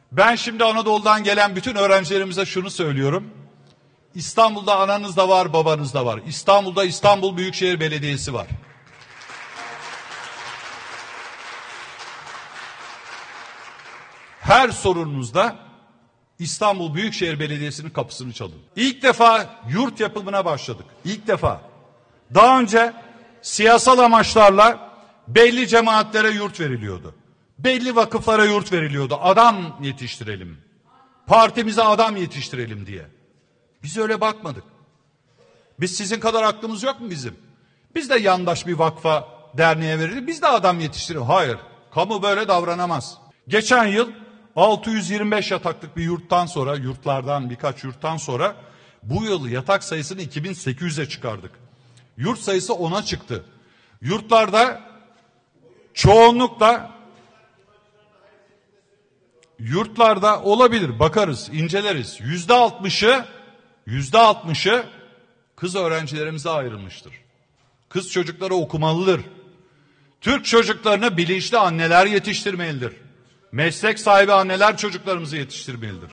Ben şimdi Anadolu'dan gelen bütün öğrencilerimize şunu söylüyorum. İstanbul'da ananız da var, babanız da var. İstanbul'da İstanbul Büyükşehir Belediyesi var. Her sorununuzda İstanbul Büyükşehir Belediyesi'nin kapısını çalın. İlk defa yurt yapımına başladık. İlk defa. Daha önce siyasal amaçlarla belli cemaatlere yurt veriliyordu. Belli vakıflara yurt veriliyordu. Adam yetiştirelim. Partimize adam yetiştirelim diye. Biz öyle bakmadık. Biz sizin kadar aklımız yok mu bizim? Biz de yandaş bir vakfa, derneğe verirdik. Biz de adam yetiştirelim. Hayır. Kamu böyle davranamaz. Geçen yıl 625 yataklık bir yurttan sonra, birkaç yurttan sonra bu yıl yatak sayısını 2800'e çıkardık. Yurt sayısı 10'a çıktı. Yurtlarda çoğunlukla yurtlarda olabilir, bakarız, inceleriz. %60'ı kız öğrencilerimize ayrılmıştır. Kız çocukları okumalıdır. Türk çocuklarını bilinçli anneler yetiştirmelidir. Meslek sahibi anneler çocuklarımızı yetiştirmelidir.